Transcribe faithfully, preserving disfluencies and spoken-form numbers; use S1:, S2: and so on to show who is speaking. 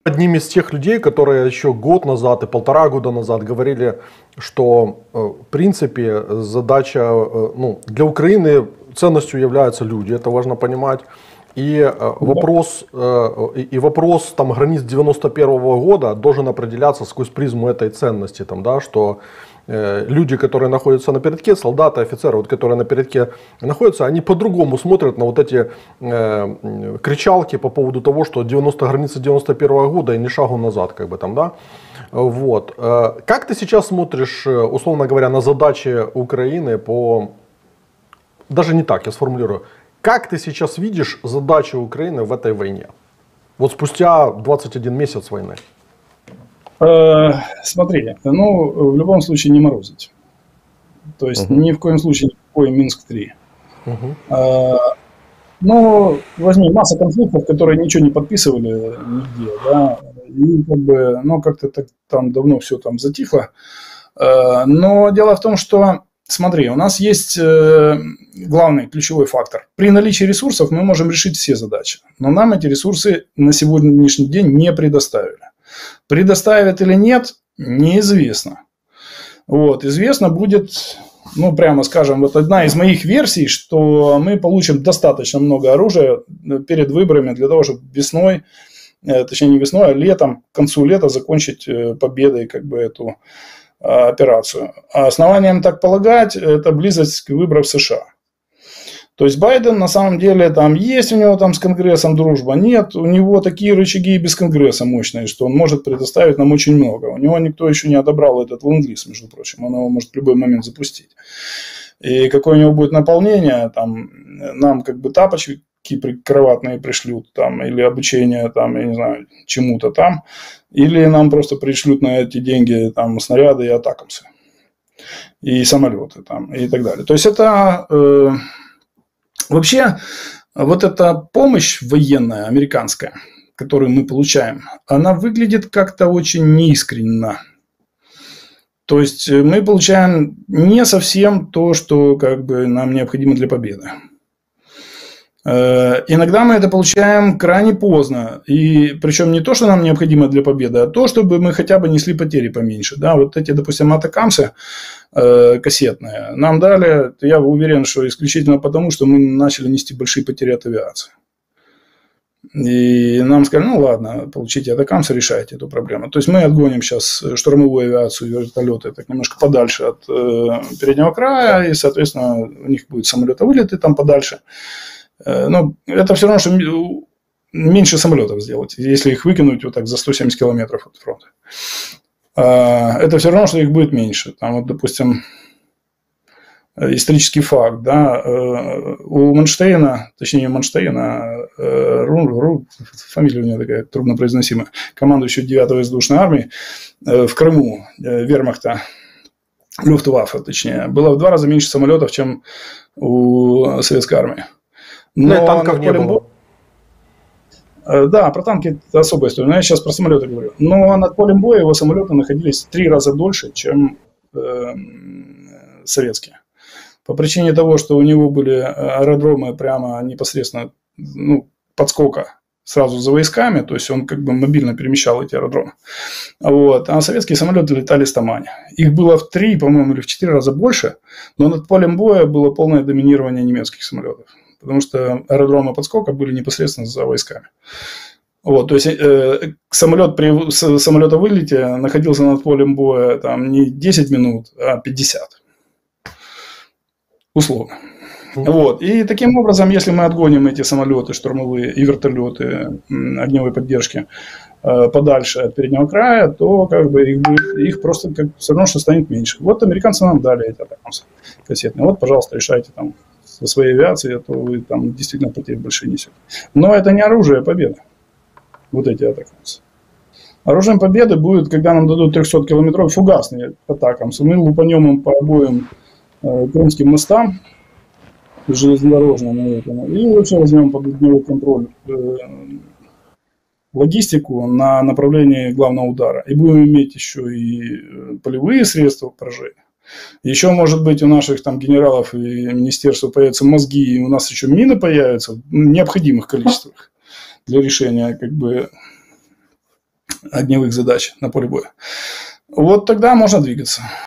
S1: одним из тех людей, которые еще год назад и полтора года назад говорили, что э, в принципе задача, э, ну, для Украины ценностью являются люди, это важно понимать. И э, вопрос, э, и, и вопрос там, границ девяносто первого года должен определяться сквозь призму этой ценности, там, да, что э, люди, которые находятся на передке, солдаты, офицеры, вот, которые на передке находятся, они по-другому смотрят на вот эти э, кричалки по поводу того, что девяносто, границы девяносто первого года и ни шагу назад, как бы там, да. Вот. Э, как ты сейчас смотришь, условно говоря, на задачи Украины по... Даже не так, я сформулирую. Как ты сейчас видишь задачи Украины в этой войне? Вот спустя двадцать один месяц войны.
S2: Э, смотри, ну, в любом случае не морозить. То есть uh-huh. ни в коем случае никакой Минск-три. Uh-huh. Э, ну, возьми, масса конфликтов, которые ничего не подписывали нигде, да, и как бы, ну, как-то так, там давно все там затихло. Э, но дело в том, что смотри, у нас есть э, главный ключевой фактор. При наличии ресурсов мы можем решить все задачи, но нам эти ресурсы на сегодняшний день не предоставили. Предоставят или нет, неизвестно. Вот, известно будет, ну, прямо скажем, вот одна из моих версий, что мы получим достаточно много оружия перед выборами для того, чтобы весной, э, точнее не весной, а летом, к концу лета закончить э, победой как бы эту операцию. А основанием так полагать, это близость к выборам в США. То есть Байден на самом деле там есть у него там с Конгрессом дружба, нет, у него такие рычаги и без Конгресса мощные, что он может предоставить нам очень много. У него никто еще не одобрал этот ленд-лиз, между прочим, он его может в любой момент запустить. И какое у него будет наполнение, там нам как бы тапочки прикроватные пришлют, там, или обучение, там, я не знаю, чему-то там, или нам просто пришлют на эти деньги там снаряды и атакамсы, и самолеты там, и так далее. То есть это э, вообще вот эта помощь военная, американская, которую мы получаем, она выглядит как-то очень неискренно. То есть мы получаем не совсем то, что как бы нам необходимо для победы. Иногда мы это получаем крайне поздно. И причем не то, что нам необходимо для победы, а то, чтобы мы хотя бы несли потери поменьше. Да, вот эти, допустим, атакамсы э, кассетные нам дали, я уверен, что исключительно потому, что мы начали нести большие потери от авиации. И нам сказали, ну ладно, получите атакамсы, решайте эту проблему. То есть мы отгоним сейчас штурмовую авиацию, вертолеты так немножко подальше от э, переднего края, и, соответственно, у них будет самолеты-вылеты там подальше. Ну, это все равно, что меньше самолетов сделать, если их выкинуть вот так за сто семьдесят километров от фронта. Это все равно, что их будет меньше. Там, вот, допустим, исторический факт, да, у Манштейна, точнее, Манштейна, Ру, Ру, фамилия у него такая труднопроизносимая, командующий девятой воздушной армии в Крыму, вермахта, Люфтваффе, точнее, было в два раза меньше самолетов, чем у советской армии. Но
S1: ну, танков не было.
S2: Боя... Да, про танки это особая история, но я сейчас про самолеты говорю. Но над полем боя его самолеты находились в три раза дольше, чем э, советские. По причине того, что у него были аэродромы прямо непосредственно, ну, подскока сразу за войсками, то есть он как бы мобильно перемещал эти аэродромы. Вот. А советские самолеты летали с Тамани. Их было в три, по-моему, или в четыре раза больше, но над полем боя было полное доминирование немецких самолетов. Потому что аэродромы подскока были непосредственно за войсками. Вот, то есть э, самолет при самолета вылете находился над полем боя там, не десять минут, а пятьдесят. Условно. Вот. И таким образом, если мы отгоним эти самолеты штурмовые и вертолеты огневой поддержки э, подальше от переднего края, то как бы их, будет, их просто как, все равно что станет меньше. Вот американцы нам дали эти атакамсы кассетные. Вот, пожалуйста, решайте там со своей авиацией, а то вы там действительно потери большие несете. Но это не оружие победы. Вот эти атакамсы. Оружием победы будет, когда нам дадут трехсоткилометровые фугасные атакамсы. Мы лупанем им по обоим э, крымским мостам железнодорожным, и вообще возьмем под огневой контроль э, логистику на направлении главного удара. И будем иметь еще и полевые средства поражения. Еще, может быть, у наших там генералов и министерства появятся мозги, и у нас еще мины появятся в необходимых количествах для решения как бы огневых задач на поле боя. Вот тогда можно двигаться.